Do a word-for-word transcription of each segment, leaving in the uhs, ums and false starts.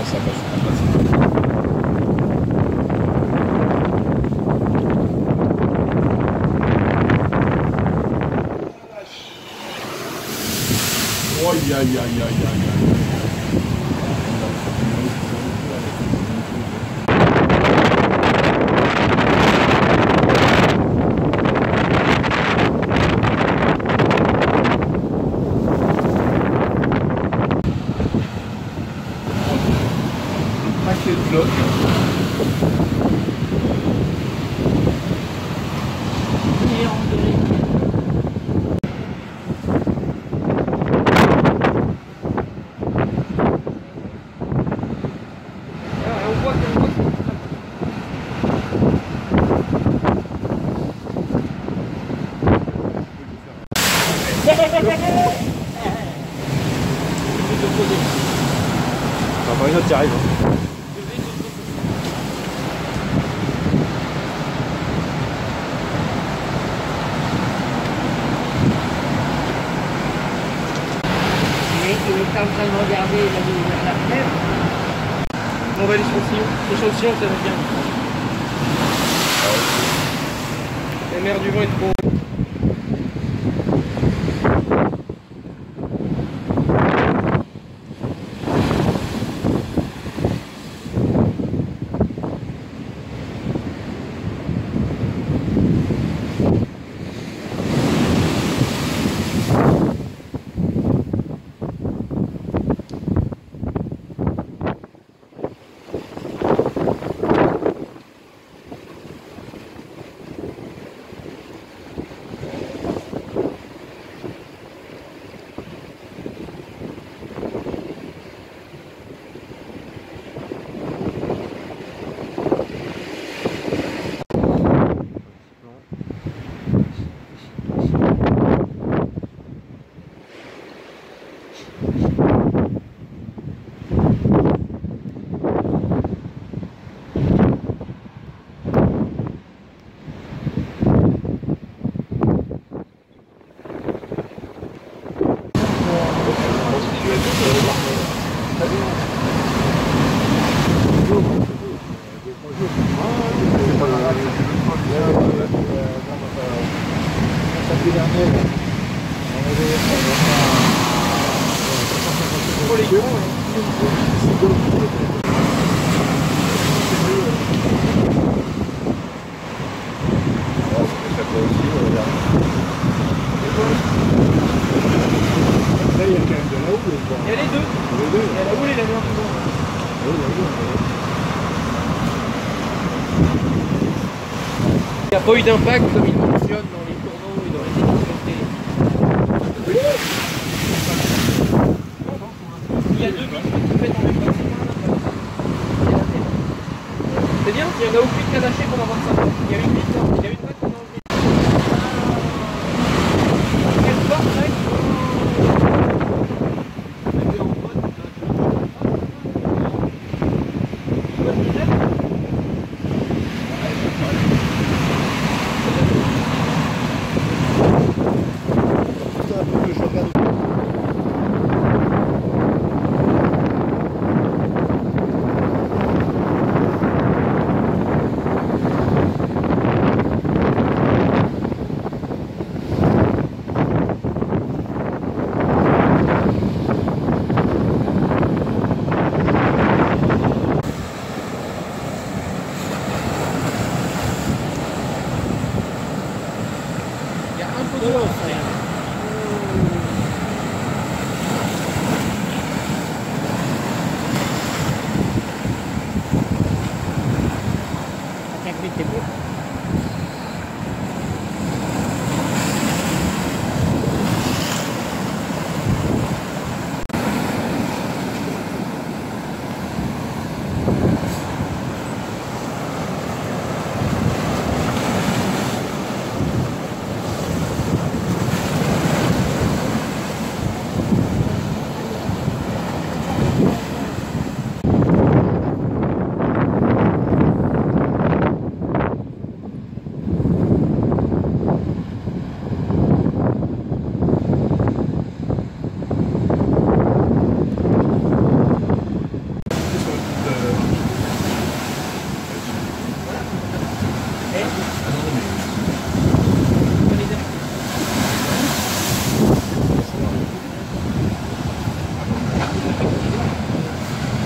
ça va super facile. Aïe aïe aïe aïe aïe aïe. Paquet de flotte. Encore une autre qui arrive. Il est en train de regarder, il a dû ouvrir la fenêtre. On va l'échantillon. L'échantillon, ça va bien. La mer du vent est trop. Il y a quand même de la houle. Il y a les deux. Il y a la houle et la mer du vent. Il n'y a pas eu d'impact comme il fonctionne dans les tourneaux et dans les équipes. Il y a deux billes qui faites en même temps. C'est bien, il n'y en a aucune qui a lâché pour avoir ça. Il y a une bille, il y a une patte qu'on a enlevée. Quelle porte là?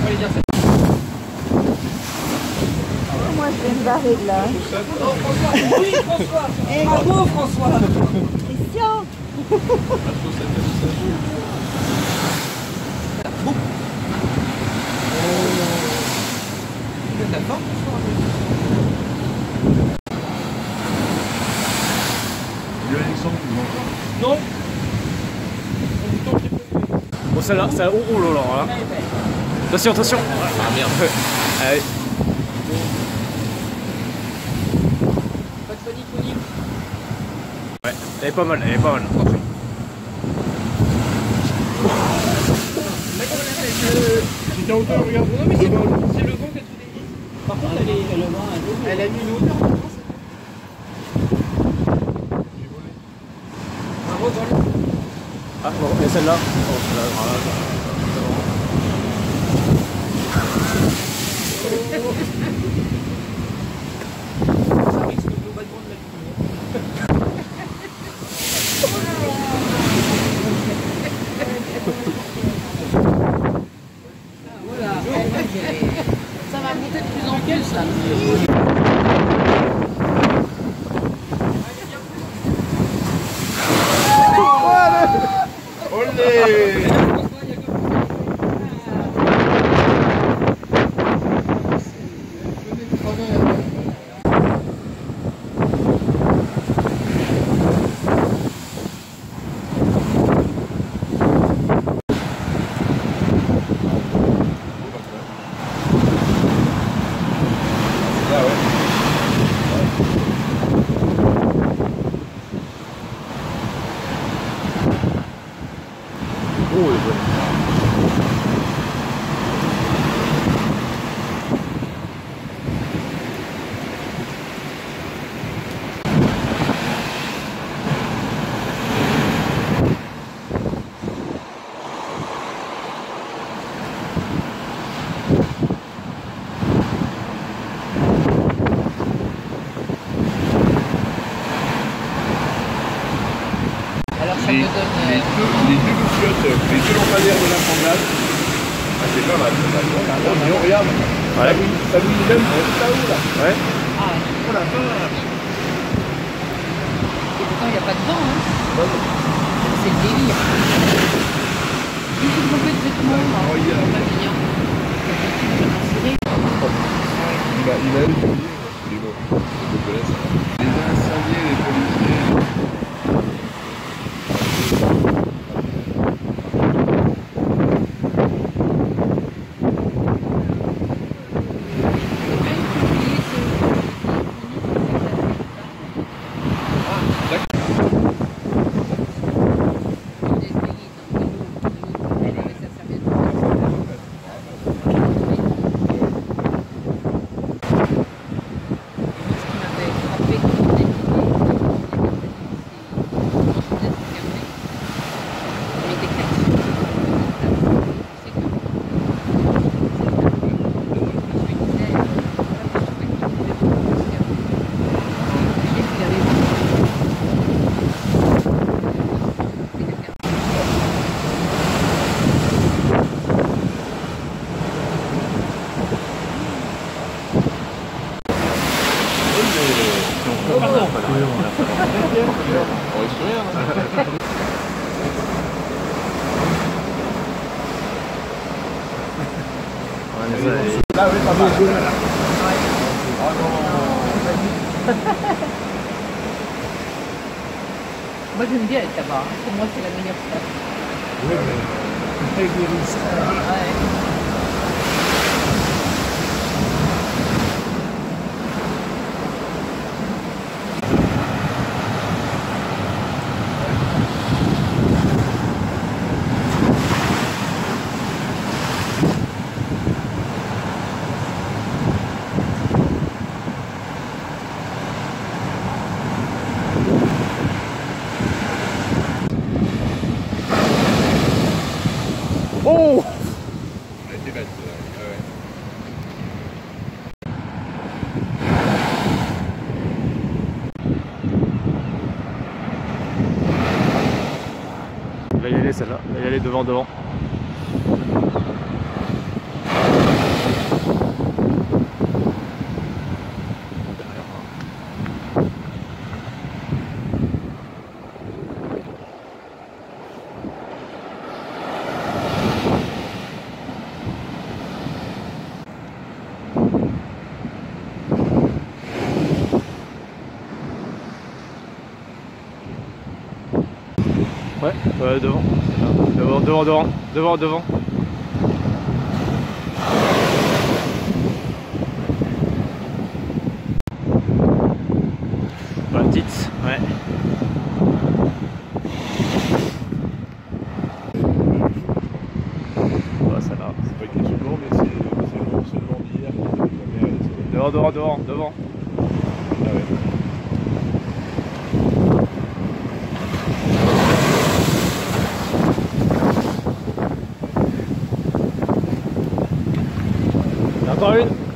fallait dire ça. Moi, je vais me barrer de là. Oh, François. Oui, François. Eh, Bravo, François. Christian. T'as faim, François? Il y a Alexandre qui mange. Non. Bon, celle-là, celle-là, oh, oh là là, là. Attention, attention. Ah merde. Allez. Pas de panique, panique. Ouais, elle est pas mal, elle est pas mal. Attention. J'étais en hauteur, regarde. Non mais c'est le vent qui a tout dévie. Par contre elle est. Elle a mis une hauteur. Un revol. Ah bon, et celle-là. Oh, celle-là, voilà. Ça risque globalement de la lumière. Voilà. Ça va monter de plus en plus là. Olé! Oh, elle est bonne. Alors ça Les, me donne. les deux, les deux loupiottes, les deux lampadaires de la promenade. Ah, c'est pas mal, c'est pas mal. Oh, Dieu, regarde. Ouais. Ça nous donne là-haut, là. Ouais. Ah, Oh la vache. et pourtant il n'y a pas de vent, hein. C'est le délire. Il faut tromper de vêtements, là. Oh, il y a- C'est pas mignon. Il a, il a eu du billet. Il est bon. Je te laisse. Les incendiés, les policiers. On risque rien, hein. Là, oui, pas mal. Oh non. Moi j'aime bien être là-bas. Pour moi c'est la meilleure place. Oui, mais avec les risques. Ouais. Oh! Elle était belle, celle-là. Ouais, ouais. Elle va y aller celle-là, elle va y aller devant, devant. Ouais, ouais, devant. Devant, devant, devant, devant, devant. La petite, ouais. Ouais, ça va. C'est pas une question de vent, mais c'est c'est le morcellement d'hier qui fait que la mer elle est Devant, devant, devant, devant. Ah ouais. Encore une.